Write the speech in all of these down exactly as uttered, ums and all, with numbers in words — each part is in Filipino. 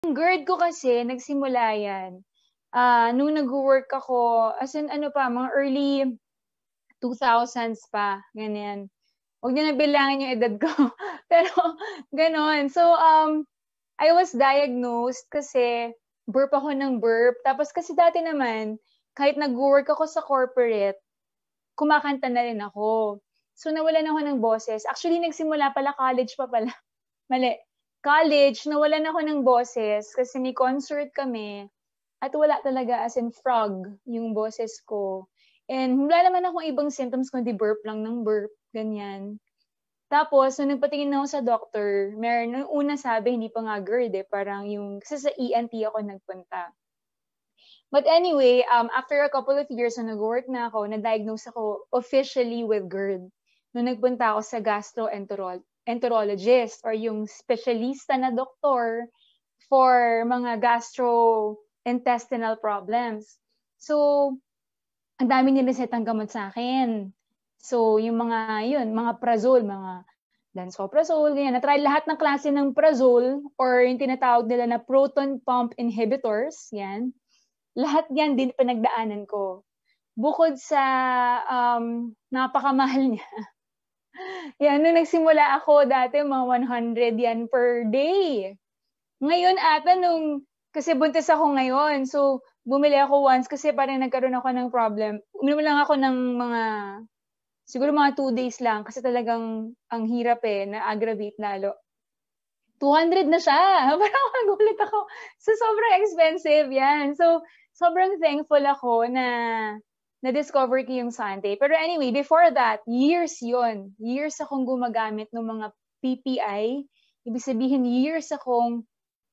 Yung GERD ko kasi nagsimula yan, ah, nung nagwo-work ako as in ano pa, mga early two thousands pa, ganyan. Wag niyo na bilangin yung edad ko, pero gano'n. So, um, I was diagnosed kasi burp ako ng burp. Tapos kasi dati naman, kahit nagwo-work ako sa corporate, kumakanta na rin ako. So, nawalan ako ng boses. Actually, nagsimula pala college pa pala. Mali. College, nawalan ako ng boses kasi may concert kami at wala talaga, as in frog yung boses ko. And wala naman akong ibang symptoms kundi burp lang ng burp, ganyan. Tapos, nung nagpatingin ako sa doctor, meron, nung una sabi, hindi pa nga GERD eh, parang yung, kasi sa E N T ako nagpunta. But anyway, um, after a couple of years na nag-work na ako, na-diagnose ako officially with GERD. Nung nagpunta ako sa gastroenterologist or yung specialista na doktor for mga gastrointestinal problems. So, ang dami nilisetang gamot sa akin. So, yung mga, yun, mga Prazole, mga Lansoprazole, ganyan. Na-try lahat ng klase ng Prazole or yung tinatawag nila na proton pump inhibitors, yan. Lahat yan din pinagdaanan ko. Bukod sa um, napakamahal niya. Yan, nung nagsimula ako dati, mga one hundred yan per day. Ngayon ata nung, kasi buntis ako ngayon, so bumili ako once kasi parang nagkaroon ako ng problem. Uminom lang ako ng mga, siguro mga two days lang kasi talagang ang hirap eh, na-aggravate lalo. two hundred na siya. Parang magulit ako. So, sobrang expensive yan. So, sobrang thankful ako na na-discover ko yung Sante. Pero anyway, before that, years yon. Years akong gumagamit ng mga P P I. Ibig sabihin, years akong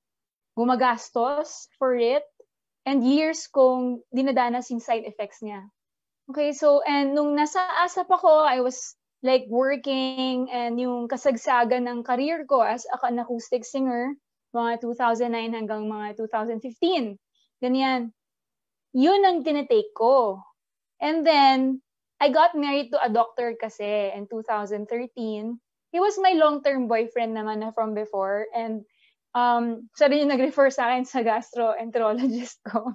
gumagastos for it. And years kong dinadanas yung side effects niya. Okay, so, and nung nasa ASAP ako, I was like working and yung kasagsagan ng career ko as an acoustic singer, mga two thousand nine hanggang mga two thousand fifteen. Ganyan. Yun ang tinitake ko. And then, I got married to a doctor kasi in two thousand thirteen. He was my long-term boyfriend naman na from before. And um, siya rin yung nag-refer sa akin sa gastroenterologist ko.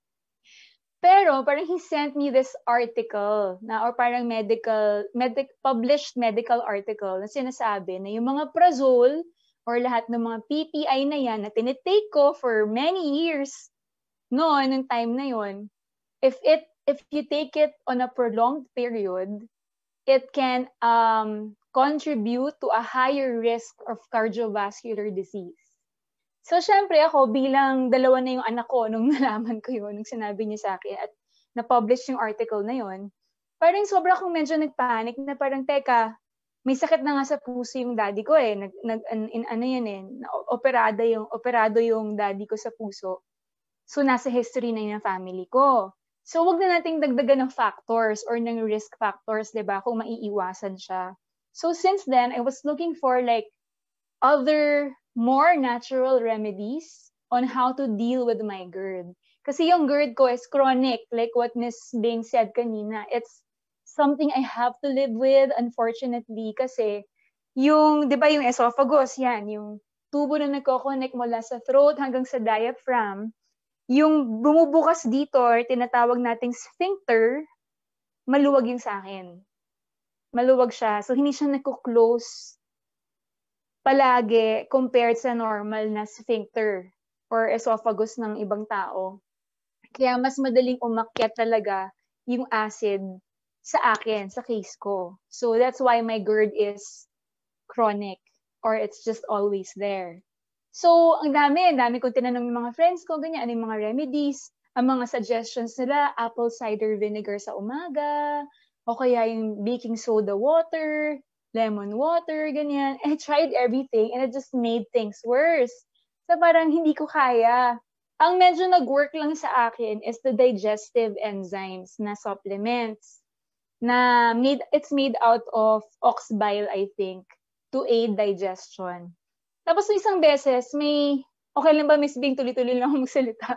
Pero parang he sent me this article na or parang medical, medic, published medical article na sinasabi na yung mga Prazole or lahat ng mga P P I na yan na tinitake ko for many years noon, nung time na yon, if it if you take it on a prolonged period, it can um, contribute to a higher risk of cardiovascular disease. So, syempre ako, bilang dalawa na yung anak ko nung nalaman ko yun, nung sinabi niya sa akin at na-publish yung article na yun, parang sobra akong medyo nagpanic na parang, teka, may sakit na nga sa puso yung daddy ko eh. Nag, nag, in, ano yan eh, operado yung, operado yung daddy ko sa puso. So, nasa history na yung family ko. So, wag na nating dagdagan ng factors or ng risk factors, di ba, kung maiiwasan siya. So, since then, I was looking for like other more natural remedies on how to deal with my GERD. Kasi yung GERD ko is chronic, like what Miss Bing said kanina. It's something I have to live with, unfortunately, kasi yung, di ba yung esophagus, yan, yung tubo na nagko-connect mula sa throat hanggang sa diaphragm, yung bumubukas dito, or tinatawag nating sphincter, maluwag yung sa akin. Maluwag siya. So, hindi siya nagko-close palagi compared sa normal na sphincter or esophagus ng ibang tao. Kaya mas madaling umakyat talaga yung acid sa akin, sa case ko. So that's why my GERD is chronic or it's just always there. So ang dami, ang dami kong tinanong ng mga friends ko, ganyan, ano yung mga remedies, ang mga suggestions nila, apple cider vinegar sa umaga, o kaya yung baking soda water, lemon water, ganyan. I tried everything and it just made things worse. So parang hindi ko kaya. Ang medyo nag-work lang sa akin is the digestive enzymes na supplements na made, it's made out of ox bile, I think, to aid digestion. Tapos isang beses, may, okay lang ba, Miss Bing, tuloy-tuloy lang akong magsalita?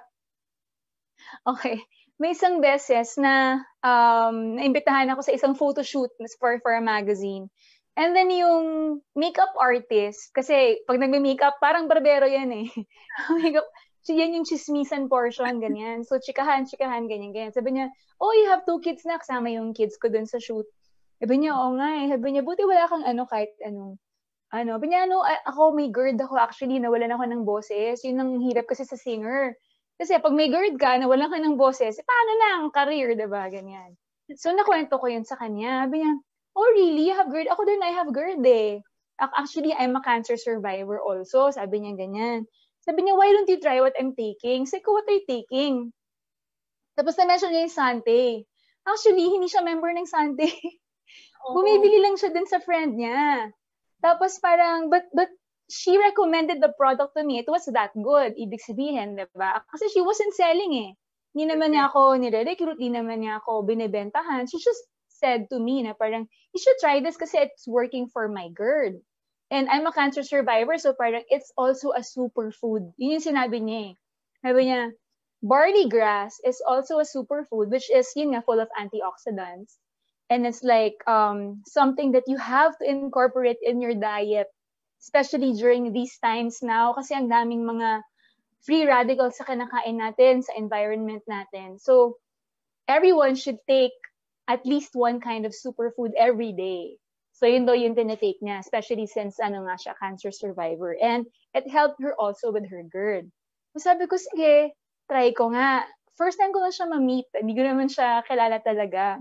Okay. May isang beses na um, naimbitahan ako sa isang photoshoot for, for a magazine. And then yung makeup artist, kasi pag nagme-makeup, parang barbero yan eh. Makeup, so yan yung chismisan portion, ganyan. So, chikahan, chikahan, ganyan, ganyan. Sabi niya, oh, you have two kids na, kasama yung kids ko dun sa shoot. Sabi niya, oo nga eh. Sabi niya, buti wala kang ano, kahit anong, ano. Sabi niya, ano, ako, may GERD ako actually, nawalan ako ng boses. Yun ang hirap kasi sa singer. Kasi pag may GERD ka, nawalan ka ng boses, eh, paano na ang career, diba? Ganyan. So, nakwento ko yun sa kanya. Sabi niya, oh, really? You have GERD? Ako din, I have GERD eh. Actually, I'm a cancer survivor also. Sabi niya ganyan. Sabi niya, why don't you try what I'm taking? Sabi ko, what are you taking? Tapos na-mention niya yung Sante. Actually, hindi siya member ng Sante. Oh. Bumibili lang siya din sa friend niya. Tapos parang, but, but she recommended the product to me. It was that good. Ibig sabihin, diba? Kasi she wasn't selling eh. Hindi naman niya ako nire-recruit, hindi naman niya ako binibentahan. She just said to me na parang, you should try this kasi it's working for my GERD. And I'm a cancer survivor, so parang it's also a superfood. Yun yung sinabi niya eh. Sabi niya, barley grass is also a superfood, which is, yun nga, full of antioxidants. And it's like um, something that you have to incorporate in your diet, especially during these times now, kasi ang daming mga free radicals sa kinakain natin, sa environment natin. So, everyone should take at least one kind of superfood every day. So, yun daw yung tinitake niya, especially since ano nga siya, cancer survivor. And it helped her also with her GERD. So, sabi ko, sige, try ko nga. First time ko na siya ma-meet. Hindi ko naman siya kilala talaga.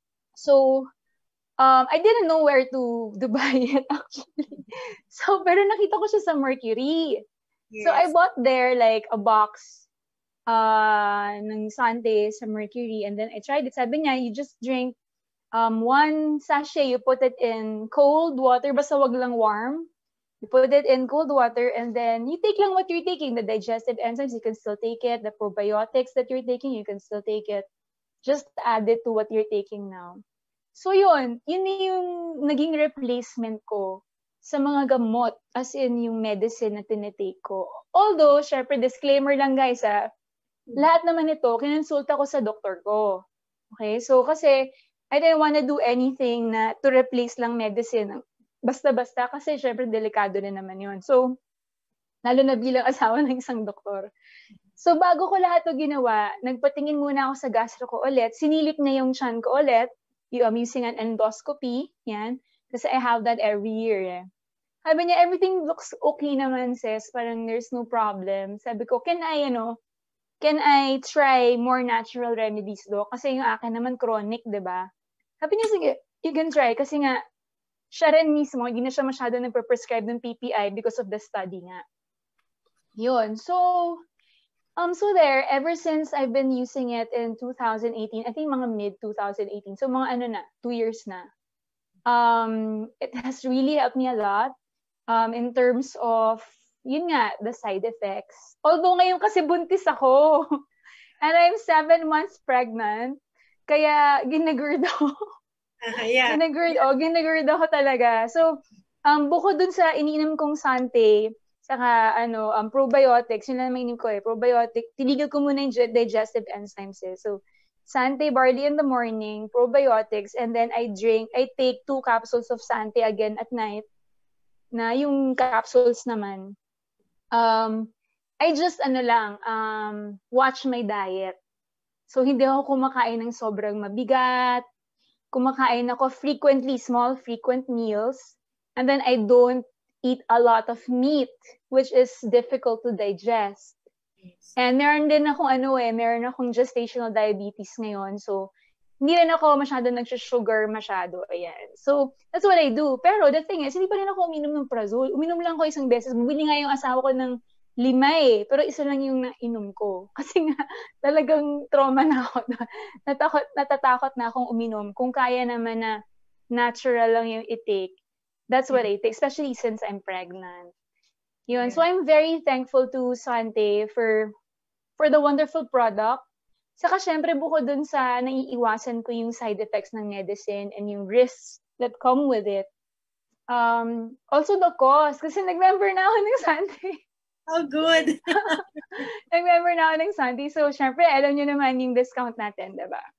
So, um, I didn't know where to, to buy it actually. So, pero nakita ko siya sa Mercury. Yes. So, I bought there like a box uh, ng Sante sa Mercury. And then I tried it. Sabi niya, you just drink um, one sachet. You put it in cold water. Basta wag lang warm. You put it in cold water. And then you take lang what you're taking. The digestive enzymes, you can still take it. The probiotics that you're taking, you can still take it. Just add it to what you're taking now. So yun, yun yung naging replacement ko sa mga gamot, as in yung medicine na tinitake ko. Although, syempre, disclaimer lang guys, ah, lahat naman ito, kinonsulta ko sa doktor ko. Okay? So, kasi, I didn't wanna do anything na to replace lang medicine. Basta-basta, kasi syempre, delikado din naman yun. So, lalo na bilang asawa ng isang doktor. So, bago ko lahat ito ginawa, nagpatingin muna ako sa gastro ko ulit, sinilip na yung tiyan ko ulit, I'm using an endoscopy, yan, kasi I have that every year, eh. Sabi niya, everything looks okay naman, sis, parang there's no problem. Sabi ko, can I, you know, can I try more natural remedies, do? Kasi yung akin naman chronic, diba? Sabi niya, sige, you can try, kasi nga, siya rin mismo, hindi na siya masyado nagpe-prescribe ng P P I because of the study nga. Yun, so, Um, so there, ever since I've been using it in two thousand eighteen, I think mga mid twenty eighteen, so mga ano na, two years na. Um, it has really helped me a lot um, in terms of, yun nga, the side effects. Although ngayon kasi buntis ako, and I'm seven months pregnant, kaya ginagird ako. Uh, yeah. Ginagird, oh, ginagird ako talaga. So, um, bukod dun sa iniinom kong Sante, saka, ano, um, probiotics, yun lang mainim ko eh, probiotic, tinigil ko muna yung digestive enzymes eh. So, Sante barley in the morning, probiotics, and then I drink, I take two capsules of Sante again at night, na yung capsules naman. Um, I just, ano lang, um, watch my diet. So, hindi ako kumakain ng sobrang mabigat, kumakain ako frequently, small, frequent meals, and then I don't eat a lot of meat, which is difficult to digest. Yes. And meron din akong ano eh, meron akong gestational diabetes ngayon. So, hindi rin ako masyado nag-sugar masyado. Ayan. So, that's what I do. Pero the thing is, hindi pa rin ako uminom ng Prazole. Uminom lang ko isang beses. Bumili nga yung asawa ko ng lima eh. Pero isa lang yung nainom ko. Kasi nga, talagang trauma na ako. Natakot, natatakot na akong uminom. Kung kaya naman na natural lang yung i-take. That's what I take, especially since I'm pregnant. Yun. Yeah. So I'm very thankful to Sante for for the wonderful product. Saka syempre bukod dun sa naiiwasan ko yung side effects ng medicine and yung risks that come with it. Um, also the cost, kasi nag-member na ako ng Sante. Oh, good. Nag-member na ako ng Sante. So syempre, alam nyo naman yung discount natin, diba?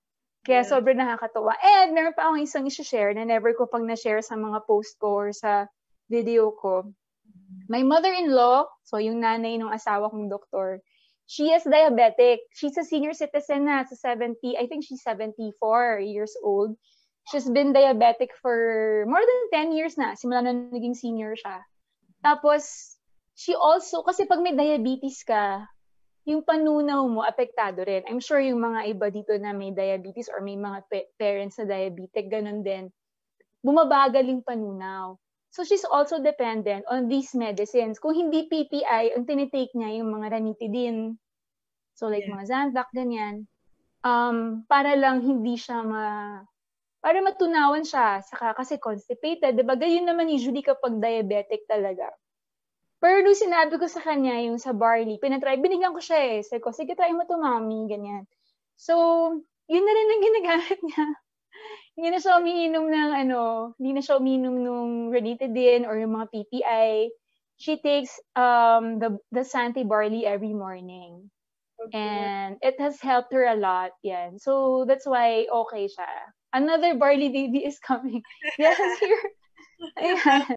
Kaya Yeah. sobrang nakakatuwa. And meron pa akong isang i-share na never ko pang na-share sa mga post ko or sa video ko. My mother-in-law, so yung nanay ng asawa kong doktor, she is diabetic. She's a senior citizen na, sa seventy, I think she's seventy-four years old. She's been diabetic for more than ten years na, simula na naging senior siya. Tapos, she also, kasi pag may diabetes ka, yung panunaw mo, apektado rin. I'm sure yung mga iba dito na may diabetes or may mga pe- parents na diabetic, ganun din. Bumabagal yung panunaw. So, she's also dependent on these medicines. Kung hindi P P I, ang tinitake niya yung mga ranitidine. So, like Yeah. mga Zantac, ganyan. Um, para lang hindi siya ma... Para matunawan siya. Saka kasi constipated. Diba? Ganyan naman usually kapag diabetic talaga. Pero nung sinabi ko sa kanya yung sa barley, pinatry, binigyan ko siya eh. Sabi ko, sige, try mo to, mami, ganyan. So, yun na rin ang ginagamit niya. Hindi na siya umiinom ng ano, hindi na siya umiinom ng ranitidine or yung mga P P I. She takes um the the Santi barley every morning. Okay. And it has helped her a lot. Yan. So, that's why okay siya. Another barley baby is coming. Yes, here. Ayan.